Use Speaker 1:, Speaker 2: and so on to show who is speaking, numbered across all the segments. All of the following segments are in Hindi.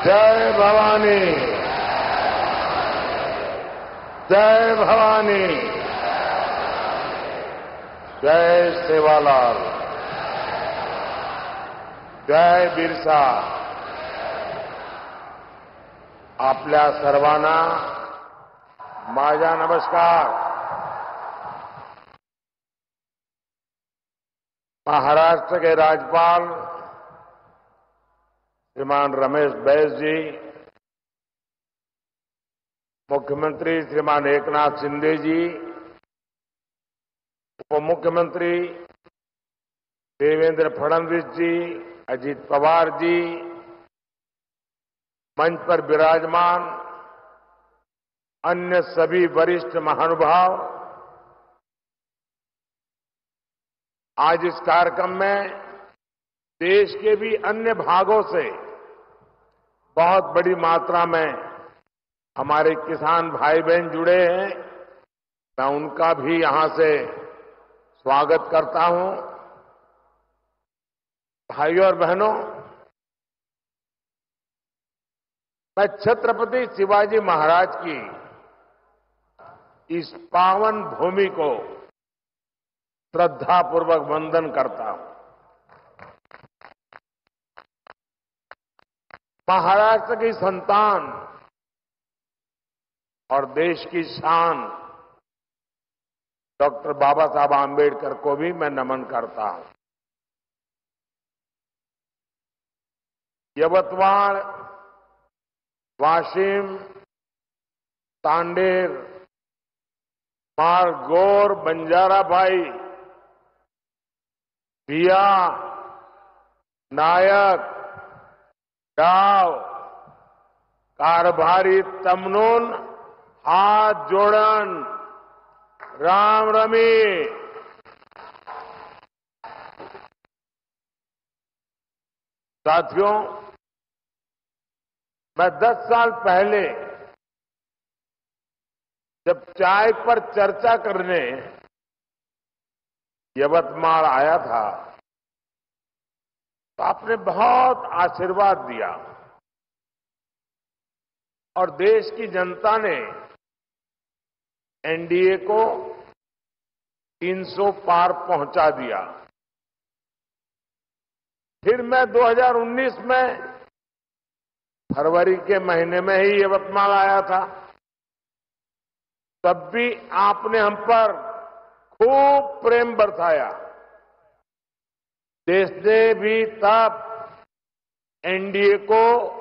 Speaker 1: जय भवानी, जय भवानी, जय सेवालाल, जय बिरसा. आपल्या सर्वांना माझा नमस्कार. महाराष्ट्र के राज्यपाल श्रीमान रमेश बैस जी, मुख्यमंत्री श्रीमान एकनाथ शिंदे जी, उप मुख्यमंत्री देवेंद्र फडणवीस जी, अजित पवार जी, मंच पर विराजमान अन्य सभी वरिष्ठ महानुभाव, आज इस कार्यक्रम में देश के भी अन्य भागों से बहुत बड़ी मात्रा में हमारे किसान भाई बहन जुड़े हैं. मैं उनका भी यहां से स्वागत करता हूं. भाइयों और बहनों, मैं छत्रपति शिवाजी महाराज की इस पावन भूमि को श्रद्धापूर्वक वंदन करता हूं. महाराष्ट्र की संतान और देश की शान डॉक्टर बाबा साहब आंबेडकर को भी मैं नमन करता हूं. यवतमाळ, वाशिम, तांडेर, मारगोर, बंजारा भाई, भिया, नायक, डाव, कारभारी, तमनून, हाथ जोड़न, राम रमी. साथियों, मैं 10 साल पहले जब चाय पर चर्चा करने यवतमाळ आया था तो आपने बहुत आशीर्वाद दिया और देश की जनता ने एनडीए को 300 पार पहुंचा दिया. फिर मैं 2019 में फरवरी के महीने में ही यवतमाळ आया था. तब भी आपने हम पर खूब प्रेम बरसाया. देश ने भी तब एनडीए को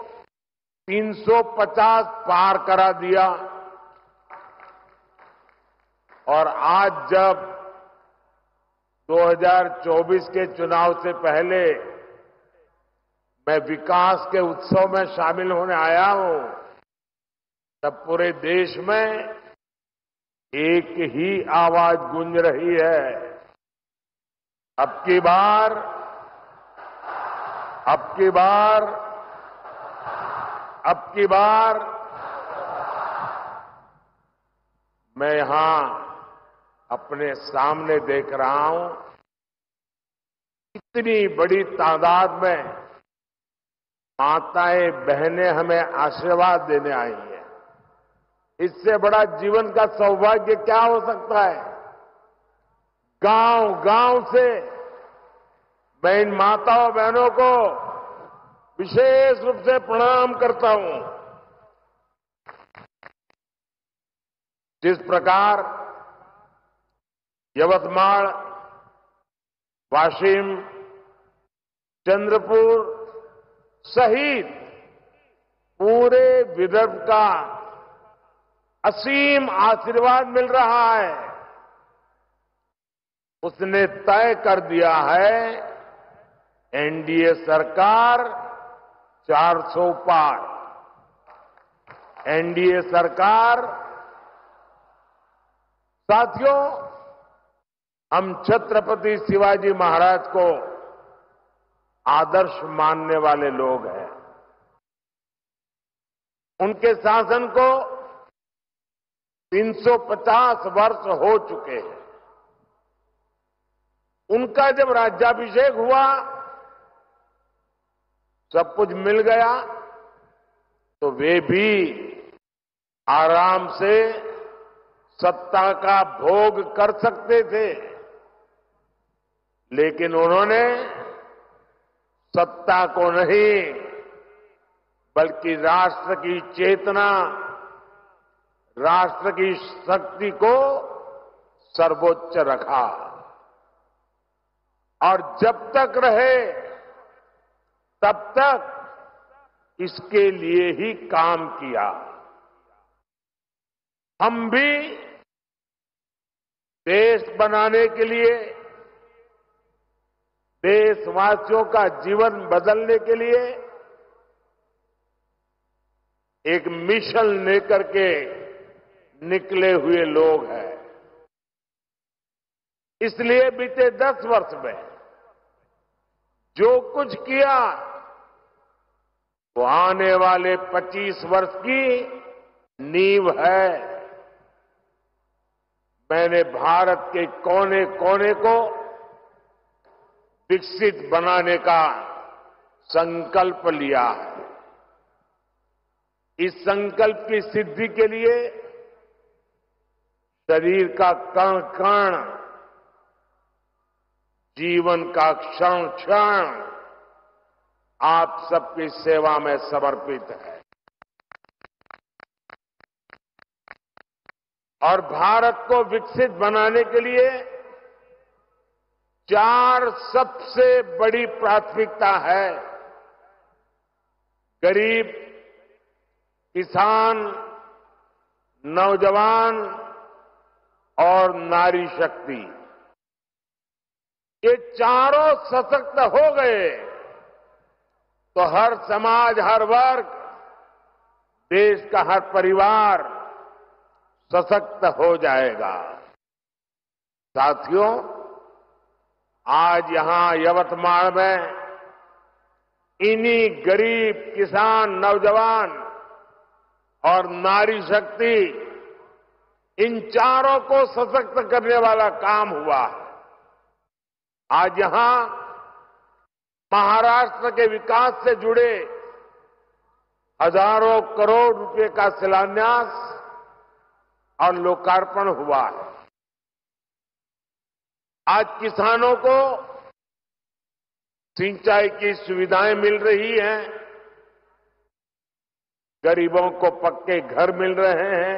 Speaker 1: 350 पार करा दिया और आज जब 2024 के चुनाव से पहले मैं विकास के उत्सव में शामिल होने आया हूं, तब पूरे देश में एक ही आवाज गूंज रही है. अब की बार मैं यहां अपने सामने देख रहा हूं, इतनी बड़ी तादाद में माताएं बहनें हमें आशीर्वाद देने आई हैं. इससे बड़ा जीवन का सौभाग्य क्या हो सकता है. गांव गांव से मैं इन माताओं बहनों को विशेष रूप से प्रणाम करता हूं. जिस प्रकार यवतमाळ, वाशिम, चंद्रपुर सहित पूरे विदर्भ का असीम आशीर्वाद मिल रहा है, उसने तय कर दिया है एनडीए सरकार 400 पार. एनडीए सरकार. साथियों, हम छत्रपति शिवाजी महाराज को आदर्श मानने वाले लोग हैं. उनके शासन को 350 वर्ष हो चुके हैं. उनका जब राज्याभिषेक हुआ सब कुछ मिल गया, तो वे भी आराम से सत्ता का भोग कर सकते थे, लेकिन उन्होंने सत्ता को नहीं बल्कि राष्ट्र की चेतना, राष्ट्र की शक्ति को सर्वोच्च रखा और जब तक रहे तब तक इसके लिए ही काम किया। हम भी देश बनाने के लिए, देशवासियों का जीवन बदलने के लिए एक मिशन लेकर के निकले हुए लोग हैं। इसलिए बीते 10 वर्ष में जो कुछ किया वो आने वाले 25 वर्ष की नींव है। मैंने भारत के कोने कोने को विकसित बनाने का संकल्प लिया है। इस संकल्प की सिद्धि के लिए शरीर का कण कण, जीवन का क्षण क्षण आप सबकी सेवा में समर्पित है और भारत को विकसित बनाने के लिए 4 सबसे बड़ी प्राथमिकता है। गरीब, किसान, नौजवान और नारी शक्ति, ये चारों सशक्त हो गए तो हर समाज, हर वर्ग, देश का हर परिवार सशक्त हो जाएगा। साथियों, आज यहां यवतमाल में इन्हीं गरीब, किसान, नौजवान और नारी शक्ति, इन चारों को सशक्त करने वाला काम हुआ है। आज यहां महाराष्ट्र के विकास से जुड़े हजारों करोड़ रुपए का शिलान्यास और लोकार्पण हुआ है। आज किसानों को सिंचाई की सुविधाएं मिल रही हैं, गरीबों को पक्के घर मिल रहे हैं,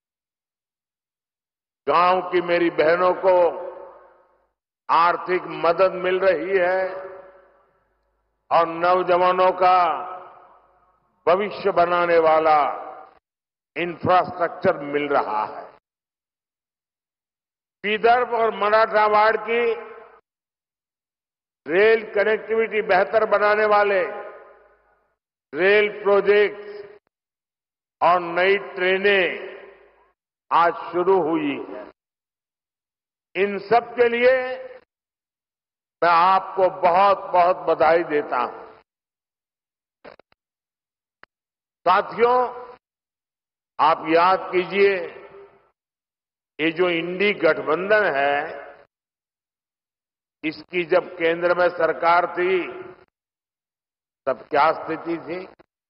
Speaker 1: गांव की मेरी बहनों को आर्थिक मदद मिल रही है और नौजवानों का भविष्य बनाने वाला इंफ्रास्ट्रक्चर मिल रहा है। विदर्भ और मराठवाड़ की रेल कनेक्टिविटी बेहतर बनाने वाले रेल प्रोजेक्ट्स और नई ट्रेनें आज शुरू हुई हैं। इन सब के लिए मैं आपको बहुत बहुत बधाई देता हूं। साथियों, आप याद कीजिए, ये जो इंडी गठबंधन है, इसकी जब केंद्र में सरकार थी तब क्या स्थिति थी?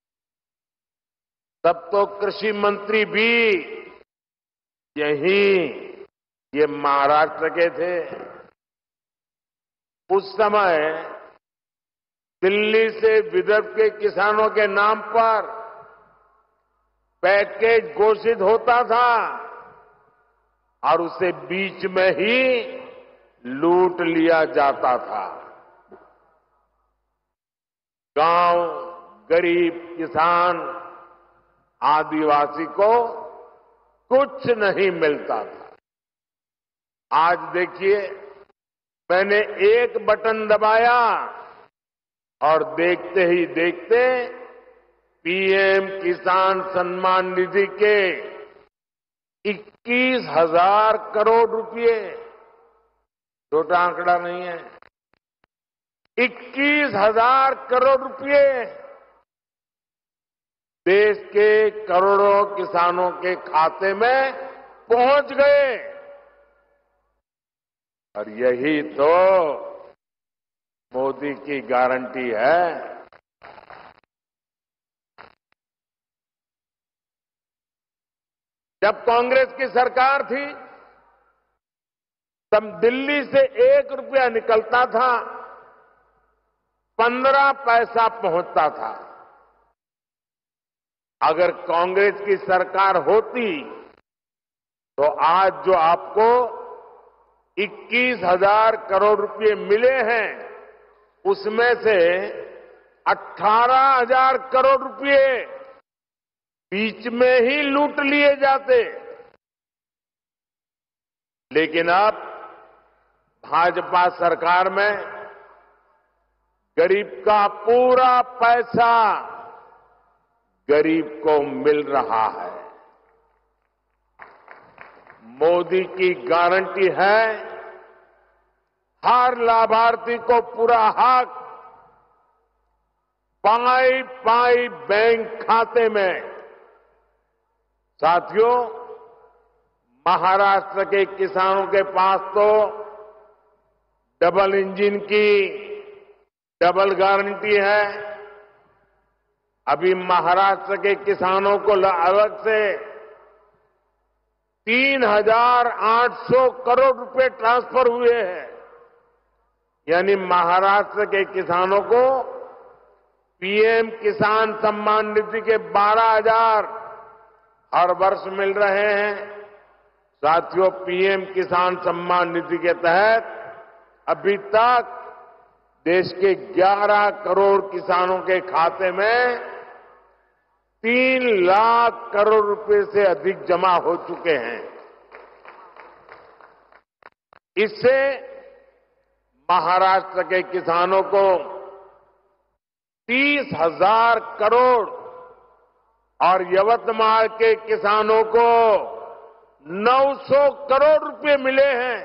Speaker 1: तब तो कृषि मंत्री भी ये महाराष्ट्र के थे। उस समय दिल्ली से विदर्भ के किसानों के नाम पर पैकेज घोषित होता था और उसे बीच में ही लूट लिया जाता था। गांव, गरीब, किसान, आदिवासी को कुछ नहीं मिलता था। आज देखिए, मैंने एक बटन दबाया और देखते ही देखते पीएम किसान सम्मान निधि के 21,000 करोड़ रुपए, छोटा आंकड़ा नहीं है, 21,000 करोड़ रुपए देश के करोड़ों किसानों के खाते में पहुंच गए। और यही तो मोदी की गारंटी है। जब कांग्रेस की सरकार थी तब दिल्ली से 1 रुपया निकलता था 15 पैसा पहुंचता था। अगर कांग्रेस की सरकार होती तो आज जो आपको 21,000 करोड़ रुपए मिले हैं उसमें से 18,000 करोड़ रुपए बीच में ही लूट लिए जाते। लेकिन अब भाजपा सरकार में गरीब का पूरा पैसा गरीब को मिल रहा है। मोदी की गारंटी है हर लाभार्थी को पूरा हक पाई पाई बैंक खाते में। साथियों, महाराष्ट्र के किसानों के पास तो डबल इंजन की डबल गारंटी है। अभी महाराष्ट्र के किसानों को अलग से 3,800 करोड़ रुपए ट्रांसफर हुए हैं। यानी महाराष्ट्र के किसानों को पीएम किसान सम्मान निधि के 12,000 हर वर्ष मिल रहे हैं। साथियों, पीएम किसान सम्मान निधि के तहत अभी तक देश के 11 करोड़ किसानों के खाते में 3 लाख करोड़ रुपए से अधिक जमा हो चुके हैं। इससे महाराष्ट्र के किसानों को 30,000 करोड़ और यवतमाल के किसानों को 900 करोड़ रुपए मिले हैं।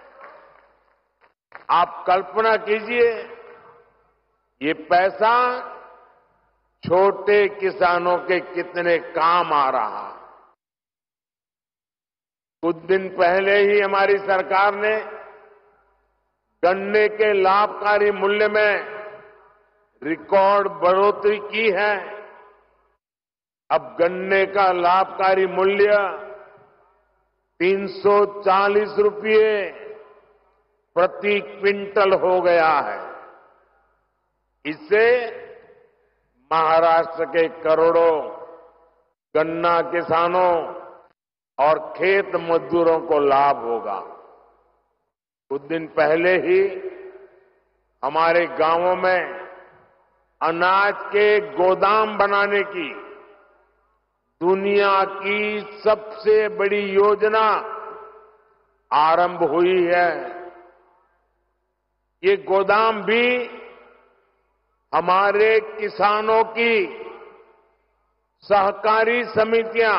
Speaker 1: आप कल्पना कीजिए, ये पैसा छोटे किसानों के कितने काम आ रहा। कुछ दिन पहले ही हमारी सरकार ने गन्ने के लाभकारी मूल्य में रिकॉर्ड बढ़ोतरी की है। अब गन्ने का लाभकारी मूल्य 340 रुपये प्रति क्विंटल हो गया है। इससे महाराष्ट्र के करोड़ों गन्ना किसानों और खेत मजदूरों को लाभ होगा। कुछ दिन पहले ही हमारे गांवों में अनाज के गोदाम बनाने की दुनिया की सबसे बड़ी योजना आरंभ हुई है। ये गोदाम भी हमारे किसानों की सहकारी समितियां,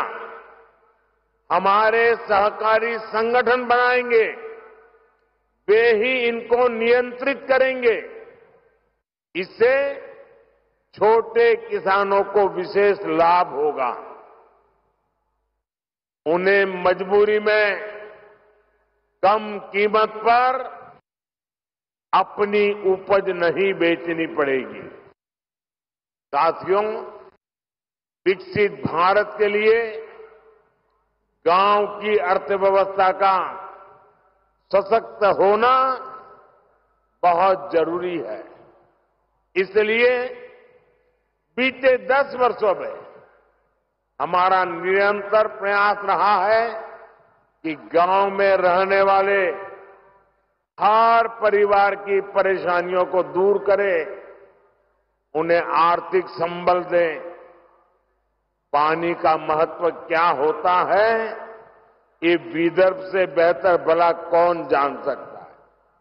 Speaker 1: हमारे सहकारी संगठन बनाएंगे। वे ही इनको नियंत्रित करेंगे। इससे छोटे किसानों को विशेष लाभ होगा। उन्हें मजबूरी में कम कीमत पर अपनी उपज नहीं बेचनी पड़ेगी। साथियों, विकसित भारत के लिए गांव की अर्थव्यवस्था का सशक्त होना बहुत जरूरी है। इसलिए बीते 10 वर्षों में हमारा निरंतर प्रयास रहा है कि गांव में रहने वाले हर परिवार की परेशानियों को दूर करें, उन्हें आर्थिक संबल दें। पानी का महत्व क्या होता है, ये विदर्भ से बेहतर भला कौन जान सकता है।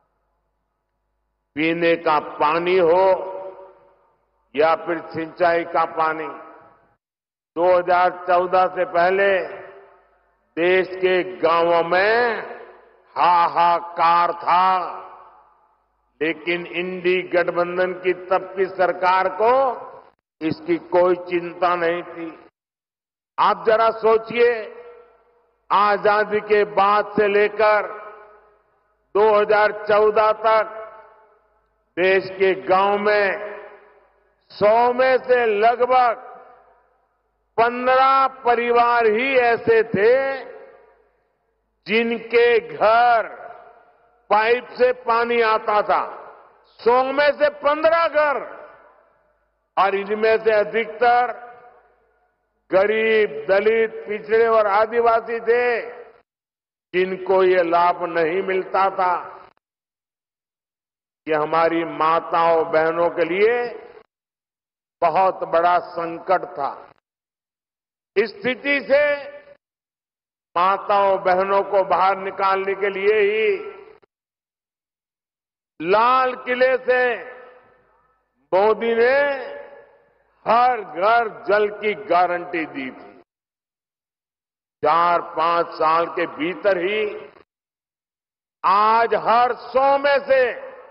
Speaker 1: पीने का पानी हो या फिर सिंचाई का पानी, 2014 से पहले देश के गांवों में हाहाकार था। लेकिन इंडी गठबंधन की तब की सरकार को इसकी कोई चिंता नहीं थी। आप जरा सोचिए, आजादी के बाद से लेकर 2014 तक देश के गांव में 100 में से लगभग 15 परिवार ही ऐसे थे जिनके घर पाइप से पानी आता था। 100 में से 15 घर, और इनमें से अधिकतर गरीब, दलित, पिछड़े और आदिवासी थे जिनको ये लाभ नहीं मिलता था। ये हमारी माताओं बहनों के लिए बहुत बड़ा संकट था। इस स्थिति से माताओं बहनों को बाहर निकालने के लिए ही लाल किले से मोदी ने हर घर जल की गारंटी दी थी। 4-5 साल के भीतर ही आज हर 100 में से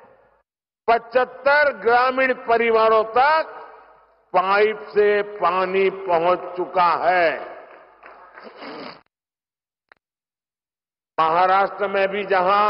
Speaker 1: 75 ग्रामीण परिवारों तक पाइप से पानी पहुंच चुका है। महाराष्ट्र में भी जहां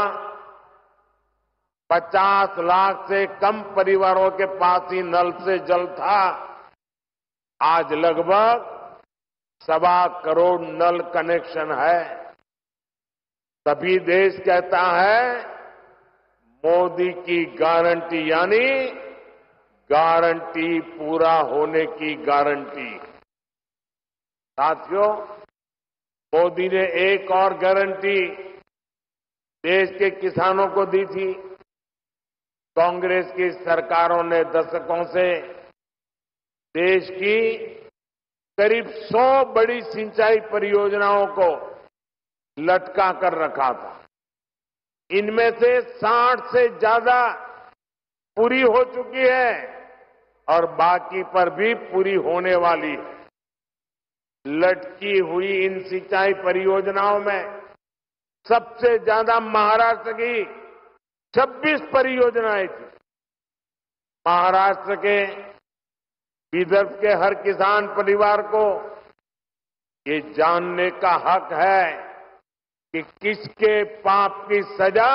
Speaker 1: 50 लाख से कम परिवारों के पास ही नल से जल था, आज लगभग 1.25 करोड़ नल कनेक्शन है। तभी देश कहता है मोदी की गारंटी, यानी गारंटी पूरा होने की गारंटी। साथियों, मोदी ने एक और गारंटी देश के किसानों को दी थी। कांग्रेस की सरकारों ने दशकों से देश की करीब 100 बड़ी सिंचाई परियोजनाओं को लटका कर रखा था। इनमें से 60 से ज्यादा पूरी हो चुकी है और बाकी पर भी पूरी होने वाली है। लटकी हुई इन सिंचाई परियोजनाओं में सबसे ज्यादा महाराष्ट्र की 26 परियोजनाएं थी। महाराष्ट्र के विदर्भ के हर किसान परिवार को ये जानने का हक है कि किसके पाप की सजा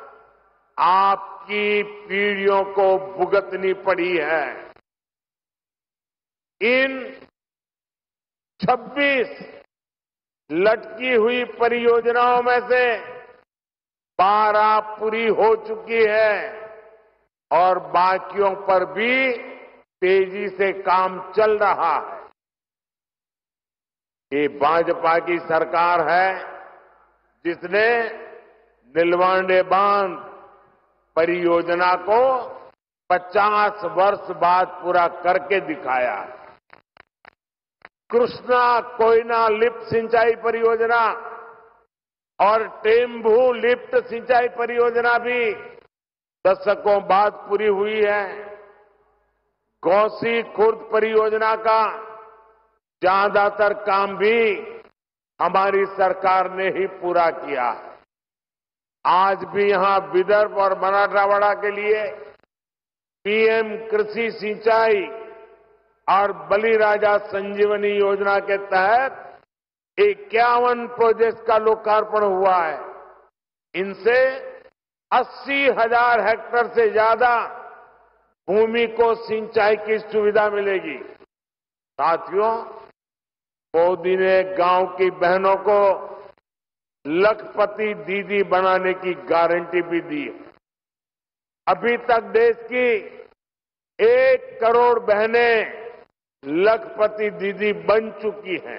Speaker 1: आपकी पीढ़ियों को भुगतनी पड़ी है। इन 26 लटकी हुई परियोजनाओं में से 12 पूरी हो चुकी है और बाकियों पर भी तेजी से काम चल रहा है। ये भाजपा की सरकार है जिसने नीलवांडे बांध परियोजना को 50 वर्ष बाद पूरा करके दिखाया। कृष्णा कोयना लिफ्ट सिंचाई परियोजना और टेम्बू लिफ्ट सिंचाई परियोजना भी दशकों बाद पूरी हुई है। गौसी खुर्द परियोजना का ज्यादातर काम भी हमारी सरकार ने ही पूरा किया है। आज भी यहां विदर्भ और मराठवाड़ा के लिए पीएम कृषि सिंचाई और बलिराजा संजीवनी योजना के तहत 51 प्रोजेक्ट का लोकार्पण हुआ है। इनसे 80,000 हेक्टेयर से ज्यादा भूमि को सिंचाई की सुविधा मिलेगी। साथियों, मोदी ने गांव की बहनों को लखपति दीदी बनाने की गारंटी भी दी है। अभी तक देश की 1 करोड़ बहनें लखपति दीदी बन चुकी हैं।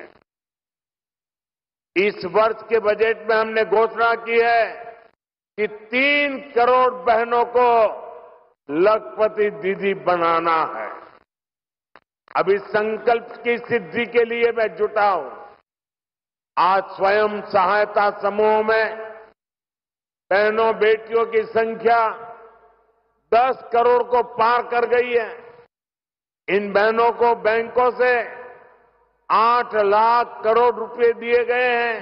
Speaker 1: इस वर्ष के बजट में हमने घोषणा की है कि 3 करोड़ बहनों को लखपति दीदी बनाना है। अब इस संकल्प की सिद्धि के लिए मैं जुटा हूं। आज स्वयं सहायता समूहों में बहनों बेटियों की संख्या 10 करोड़ को पार कर गई है। इन बहनों को बैंकों से 8 लाख करोड़ रुपए दिए गए हैं।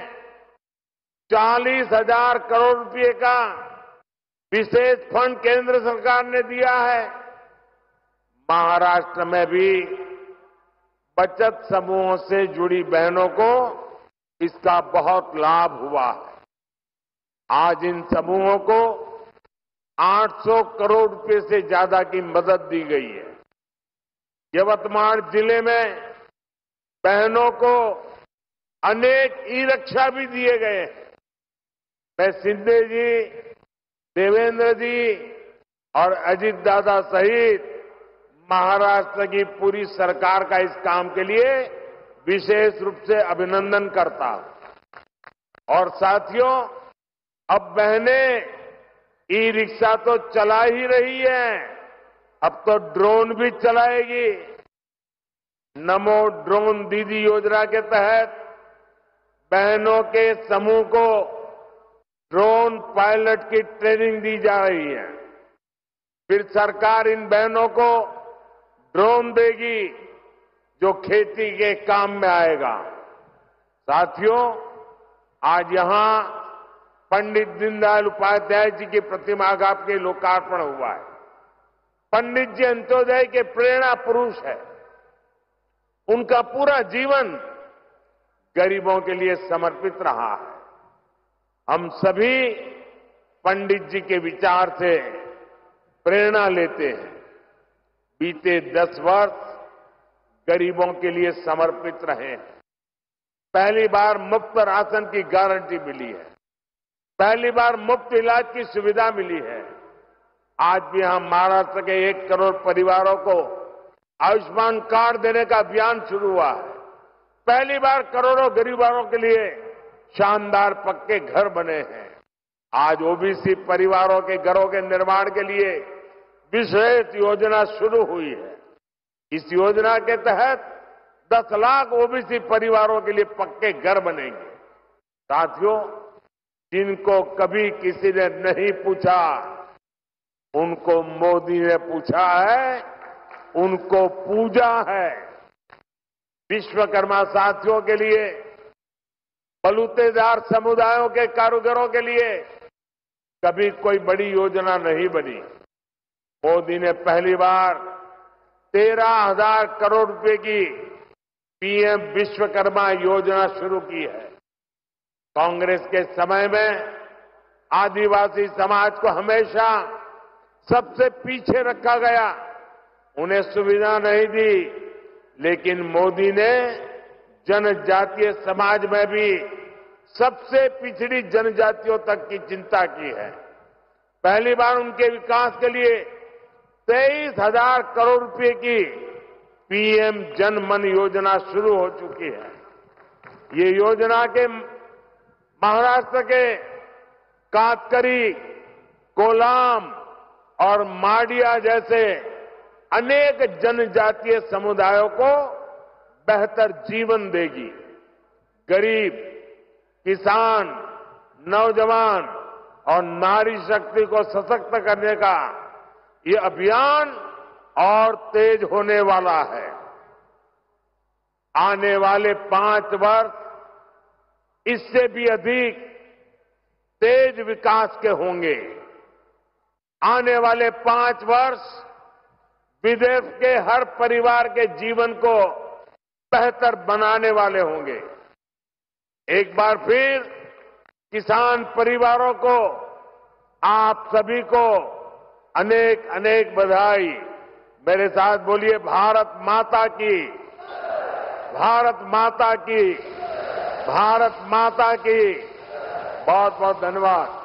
Speaker 1: 40,000 करोड़ रुपए का विशेष फंड केंद्र सरकार ने दिया है। महाराष्ट्र में भी बचत समूहों से जुड़ी बहनों को इसका बहुत लाभ हुआ है। आज इन समूहों को 800 करोड़ रुपए से ज्यादा की मदद दी गई है। यवतमाल जिले में बहनों को अनेक ई-रिक्शा भी दिए गए हैं। मैं शिंदे जी, देवेंद्र जी और अजीत दादा सहित महाराष्ट्र की पूरी सरकार का इस काम के लिए विशेष रूप से अभिनंदन करता हूं। और साथियों, अब बहनें ई-रिक्शा तो चला ही रही है, अब तो ड्रोन भी चलाएगी। नमो ड्रोन दीदी योजना के तहत बहनों के समूह को ड्रोन पायलट की ट्रेनिंग दी जा रही है। फिर सरकार इन बहनों को ड्रोन देगी जो खेती के काम में आएगा। साथियों, आज यहां पंडित दीनदयाल उपाध्याय जी की प्रतिमा का के लोकार्पण हुआ है। पंडित जी अंत्योदय के प्रेरणा पुरुष है। उनका पूरा जीवन गरीबों के लिए समर्पित रहा है। हम सभी पंडित जी के विचार से प्रेरणा लेते हैं। बीते 10 वर्ष गरीबों के लिए समर्पित रहे हैं। पहली बार मुफ्त राशन की गारंटी मिली है। पहली बार मुफ्त इलाज की सुविधा मिली है। आज भी हम महाराष्ट्र के 1 करोड़ परिवारों को आयुष्मान कार्ड देने का अभियान शुरू हुआ है। पहली बार करोड़ों गरीबों के लिए शानदार पक्के घर बने हैं। आज ओबीसी परिवारों के घरों के निर्माण के लिए विशेष योजना शुरू हुई है। इस योजना के तहत 10 लाख ओबीसी परिवारों के लिए पक्के घर बनेंगे। साथियों, जिनको कभी किसी ने नहीं पूछा, उनको मोदी ने पूछा है, उनको पूजा है। विश्वकर्मा साथियों के लिए, बलूतेदार समुदायों के कारीगरों के लिए कभी कोई बड़ी योजना नहीं बनी। मोदी ने पहली बार 13,000 करोड़ रुपए की पीएम विश्वकर्मा योजना शुरू की है। कांग्रेस के समय में आदिवासी समाज को हमेशा सबसे पीछे रखा गया, उन्हें सुविधा नहीं दी। लेकिन मोदी ने जनजातीय समाज में भी सबसे पिछड़ी जनजातियों तक की चिंता की है। पहली बार उनके विकास के लिए 23,000 करोड़ रुपए की पीएम जन मन योजना शुरू हो चुकी है। ये योजना के महाराष्ट्र के कातकरी, कोलाम और माडिया जैसे अनेक जनजातीय समुदायों को बेहतर जीवन देगी। गरीब, किसान, नौजवान और नारी शक्ति को सशक्त करने का ये अभियान और तेज होने वाला है। आने वाले 5 वर्ष इससे भी अधिक तेज विकास के होंगे। आने वाले 5 वर्ष विदेश के हर परिवार के जीवन को बेहतर बनाने वाले होंगे। एक बार फिर किसान परिवारों को, आप सभी को अनेक अनेक बधाई। मेरे साथ बोलिए, भारत माता की, भारत माता की, भारत माता की। बहुत बहुत धन्यवाद।